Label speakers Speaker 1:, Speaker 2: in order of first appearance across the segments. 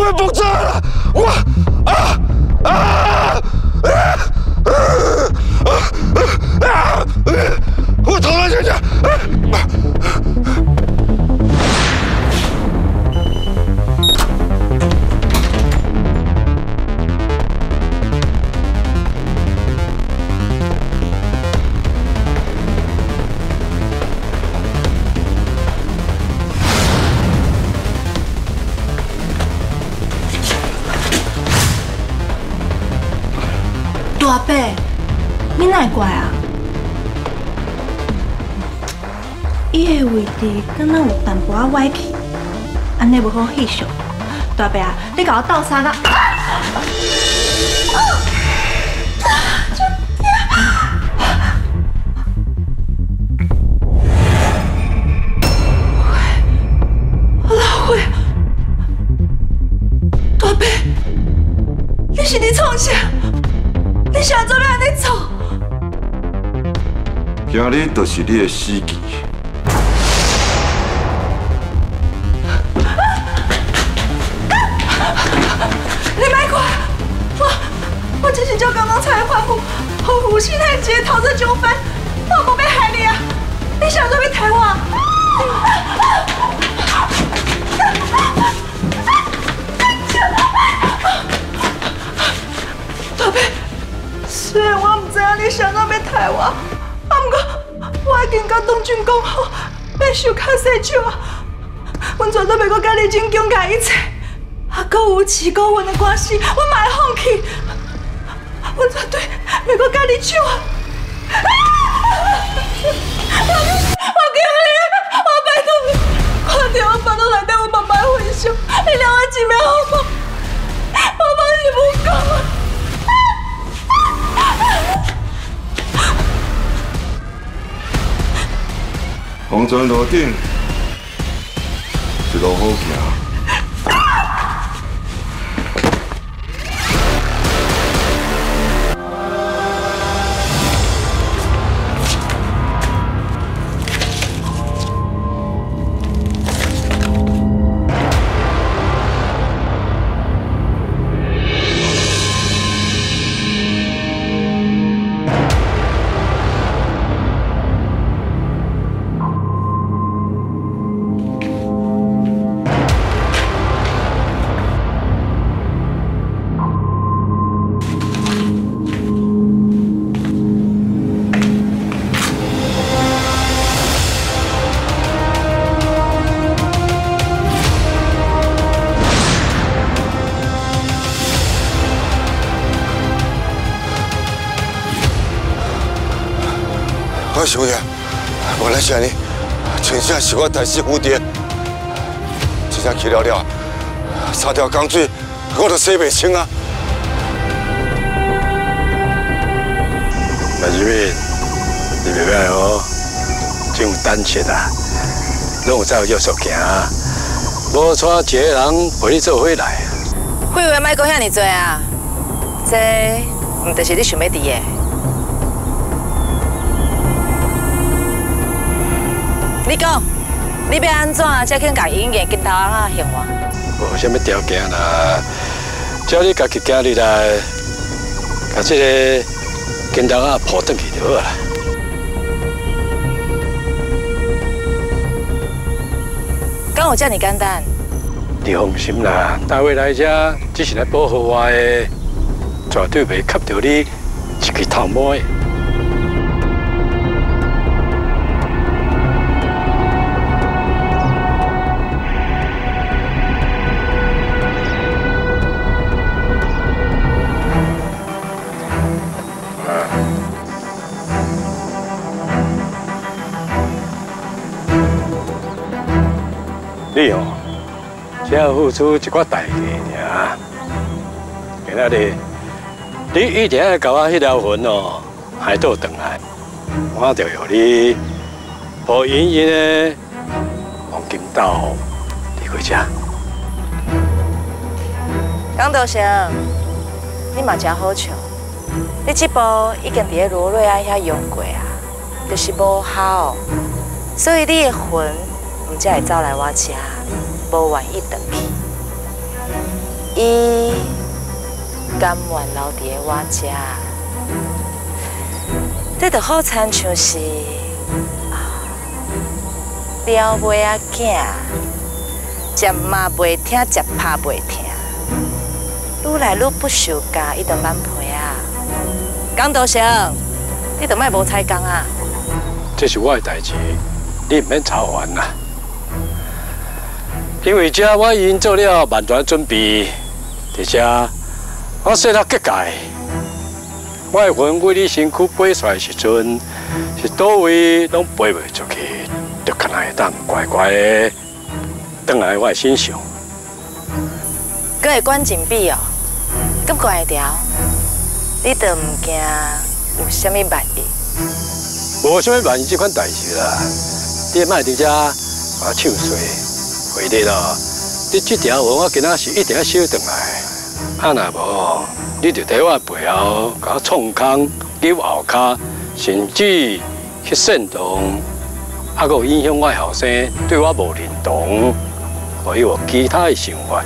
Speaker 1: 要爆炸了！我头来姐。
Speaker 2: 大伯，你哪会怪啊？伊的位置敢若有淡薄仔歪去，安尼无好翕相。大伯啊，你甲我斗相共。老慧，大伯，你是伫创啥？你啥做要安尼做？
Speaker 1: 今日就是你的死期。
Speaker 2: 你别看，我只是照刚刚才的吩咐，和吴信泰姐讨这纠纷，我无要害你啊！你啥做要害我？大伯。虽然我唔知影你啥人要害我，不过我已经甲东俊讲好，要受卡西手啊！阮绝对袂阁甲你争强甲一切，阁有饲古阮的关系，阮嘛会放弃。阮绝对袂阁甲你抢啊！我求你，我拜托你，看到我腹肚内底有慢慢回想，你让我一命好吗？我帮你不讲啊！
Speaker 1: 黄泉路顶一路好行。我想呀，原来是安尼，真正是我大师蝴蝶，真正去了了，三条江水我都洗袂清啊！
Speaker 3: 马志敏，你袂歹哦，真有胆识啊，拢有走约束行，无带一个人陪你做伙来。
Speaker 4: 废话莫讲遐尼多啊，这毋就是你想要伫的？你讲，你要安怎才肯甲医院镜头啊行我？
Speaker 3: 无啥物条件啦，只要你家己今日来，把这个镜头啊抱转去就好啦。
Speaker 4: 敢有遮尔简单？
Speaker 3: 你放心啦，大卫来遮只是来保护我的，绝对袂吸到你一支头毛的。你哦，只要付出一寡代价尔。今仔日，你一定要甲我迄条魂哦，海倒转来，我就由你抱圆圆的黄金豆离开遮。
Speaker 4: 江道生，你嘛真好笑，你这步已经伫咧罗瑞安遐用过啊，就是无效，所以你的魂。才会走来我家，无愿意回去。 伊甘愿留伫个我遮，这就好亲像是了袂仔囝，食嘛袂听，食拍袂听，愈来愈不受教，伊就慢皮啊。江道生，你就莫无采工啊！
Speaker 3: 这是我的代志，你唔免操烦啦。因为这我已经做了万全准备，而且我说了结界，我的魂为你身躯飞出来时阵，是倒位拢飞袂出去，就可能会当乖乖的转来我的身上。
Speaker 4: 搁会关禁闭哦，搁关会条，你就唔惊有啥物万一？
Speaker 3: 无啥物万一这款代志啦，你莫伫遮啊唱衰。回来咯，你这条魂我今仔是一定要收回来。啊，若无，你就在我背后甲我创空、扭后骹，甚至去煽动，还佫影响我后生对我无认同，还有其他的想法。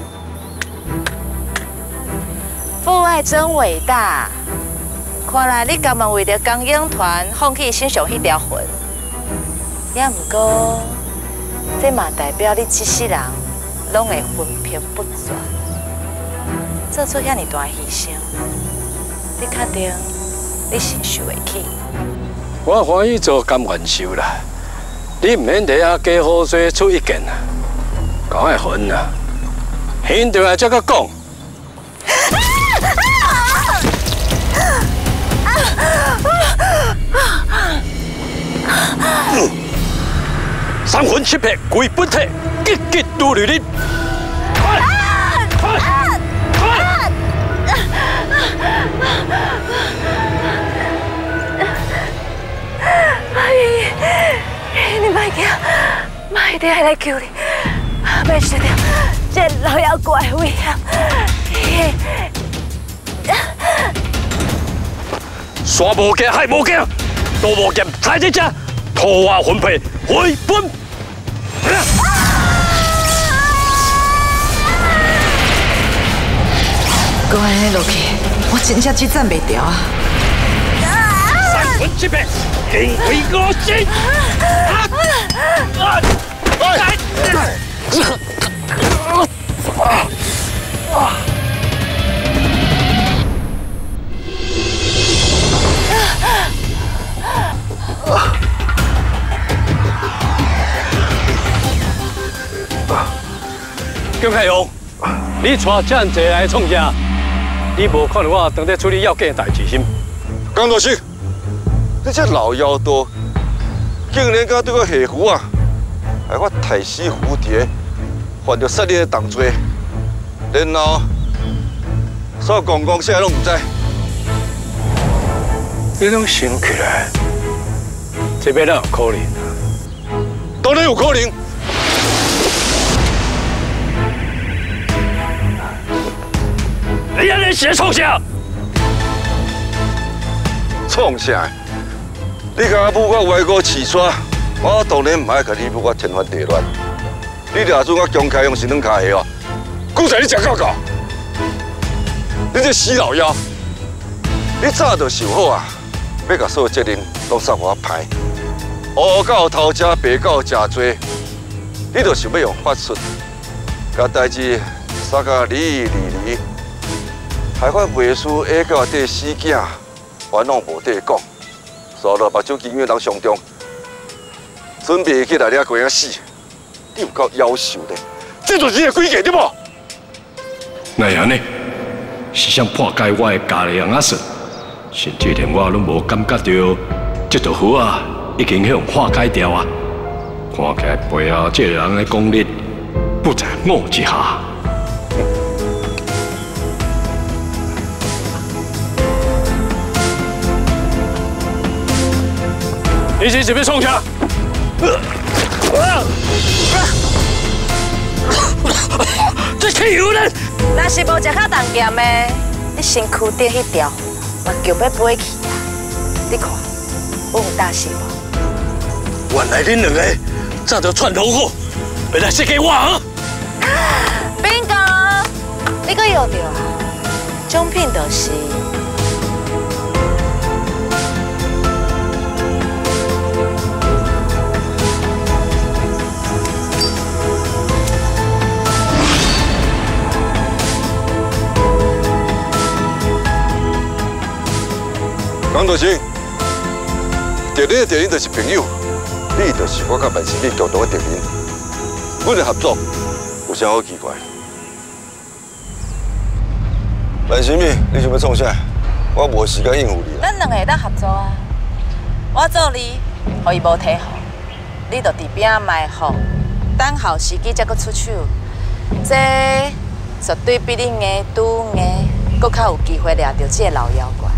Speaker 4: 父爱真伟大，看来你甘愿为着江影团放弃身上迄条魂，也毋过。这嘛代表你这世人拢会魂魄不全，做出遐尼大牺牲，你确定你承受会起？
Speaker 3: 我欢喜做甘愿受啦，你唔免伫遐加好水出意见啦，讲爱魂啦，现在来再甲讲。三魂七魄归本体，急急如律令。
Speaker 2: 你莫惊，妈一定会来救你，莫死掉，这老妖怪危险。
Speaker 3: 山无惊，海无惊，都无剑踩在这，拖我魂魄回本。
Speaker 2: 搁安尼落去，我真正支撑袂掉啊！
Speaker 3: 三魂七魄，天为我心。姜凯勇，你带这样济来创啥？你无看到我当在处理要紧的代志心？
Speaker 1: 江大师，你这老妖多，竟然敢对我下符啊！害我太死蝴蝶，犯着杀你的重罪，然后所公公啥拢唔知。
Speaker 3: 你拢想起来，这要哪有可能？
Speaker 1: 当然有可能。
Speaker 3: 你安尼是创啥？
Speaker 1: 创啥？你甲母我歪锅起刷，我当然唔爱甲你母我天翻地乱。你抓住我姜开用神灯卡下哦，古仔你食够够！你这死老妖！你早就想好啊，要甲所有责任拢送我牌。黑狗偷吃，白狗食多，你就想要用法术，甲代志杀甲离，害我袂输下到第死囝，还拢无地讲，所以目睭经院人上中，准备起来了鬼仔死，你有够夭寿的，这就是你的诡计对无？
Speaker 3: 那样呢？是想破解我的家里人仔说，甚至连我拢无感觉到，这道符啊已经向化解掉啊！看起来背后这个人的功力不在我之下。你是要创啥？这气有人！
Speaker 4: 若是无食较重咸的，你身躯顶迄条嘛叫要飞去啊！你看，我有大事无？
Speaker 3: 原来恁两个早就串通好，要来设计我啊！
Speaker 4: bingo！ 你阁要着啊？奖品就是。
Speaker 1: 江道生，敌人的敌人就是朋友，你就是我甲万新敏共同的敌人。阮的合作有啥好奇怪？万新敏，你想要创啥？我无时间应付你。
Speaker 4: 咱两个会当合作啊！我做你，互伊无体好，你就伫边埋伏，等候时机才阁出手。这绝对比你硬拄硬，阁较有机会抓到这个老妖怪。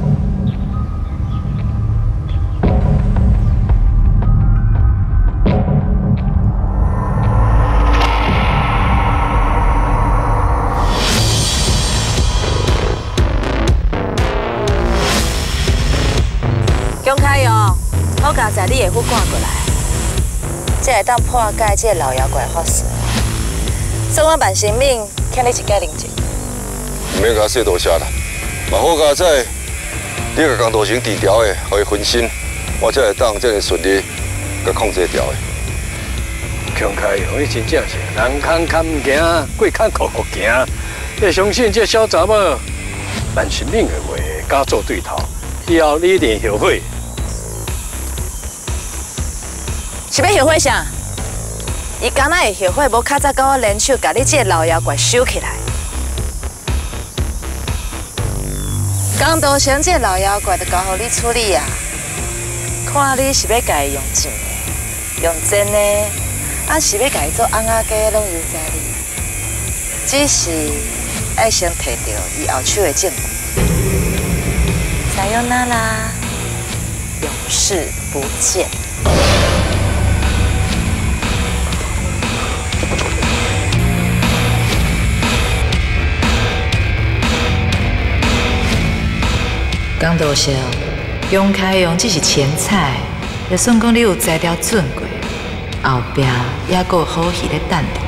Speaker 4: 姜开勇，好佳在你的副赶过来，这会当破解这老妖怪法术。所以我万新敏欠你一解灵证。
Speaker 1: 唔免甲说多谢啦，嘛好佳在，你甲江道成低调的，互伊分心，我才会当这个顺利甲控制掉的。
Speaker 3: 姜开勇，伊真正是人空坎唔行，鬼坎哭哭行。你相信这小查某万新敏的话，敢做对头，以后你一定后悔。
Speaker 4: 是要后悔啥？伊敢若会后悔，无较早甲我联手，甲你这个老妖怪收起来。江道成这个老妖怪就交互你处理啊！看你是要甲伊用真的，用真的，还是要甲伊做翁仔鸡，拢由在你。只是爱先摕到伊后手的证据。撒由那拉，永世不见。
Speaker 5: 江道成，姜开勇只是前菜，就算讲你有才调准过，后壁也阁有好戏咧等着。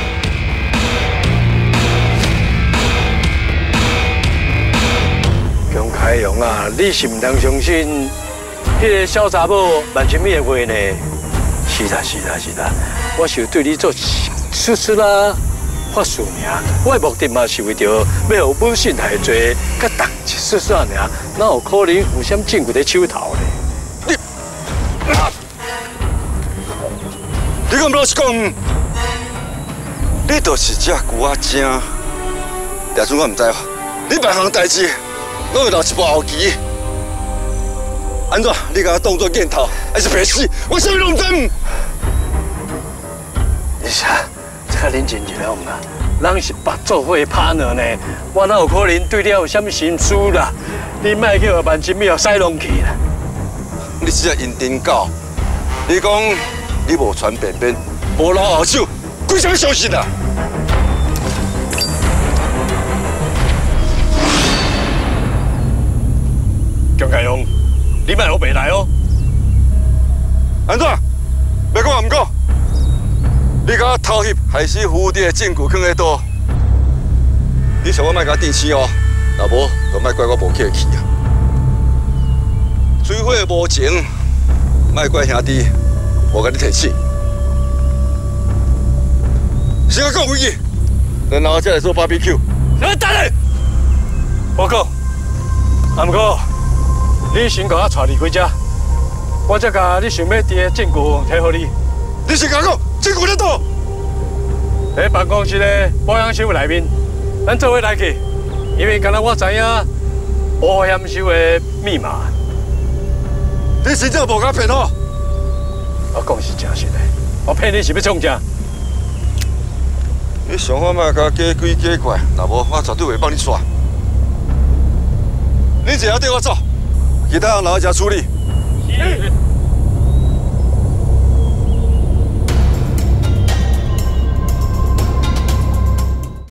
Speaker 3: 姜开勇啊，你是唔通相信迄个小查某万新敏的话呢？是啦是啦是啦，我是有对你做出啦。 法术尔，我的目的嘛是为着要互本性太侪，甲动一说说尔，哪有可能有啥证据在手头呢？
Speaker 1: 你敢老实讲，你就是只牛仔精，也准我唔知哦。你别项代志，拢会留一步后期。安怎？你甲我当作箭头，还是白死？我啥物拢唔知。
Speaker 3: 你啥？ 较认真一点嘛，咱是白做伙的 partner 呢，我哪有可能对你有啥物心思啦？你莫叫万新敏使拢去啦！
Speaker 1: 你只个阴丁狗，你讲你无传便便，无留后手，鬼啥相信啊？
Speaker 3: 姜开勇，你莫学白来哦！
Speaker 1: 安怎？要讲也唔讲？ 你甲我偷翕害死蝴蝶的证据放喺倒，你想我莫甲我电死哦，若无就莫怪我无客气啊。水火无情，莫怪兄弟无甲你提醒。先讲回去，然后再来做 BBQ。
Speaker 3: 来等下，报告。啊，不过你先甲我带离开这，我再甲你想要伫的证据摕互你。
Speaker 1: 你先甲我讲，证据在倒？
Speaker 3: 在办公室的保养室内面，咱做伙来去。因为刚才我知影保险室的密码。
Speaker 1: 你真正无甲骗我？
Speaker 3: 我讲是真实的，我骗你是要创啥？
Speaker 1: 你想法莫甲假鬼假怪，若无我绝对会帮你耍。你只要跟我走，其他人留在家处理。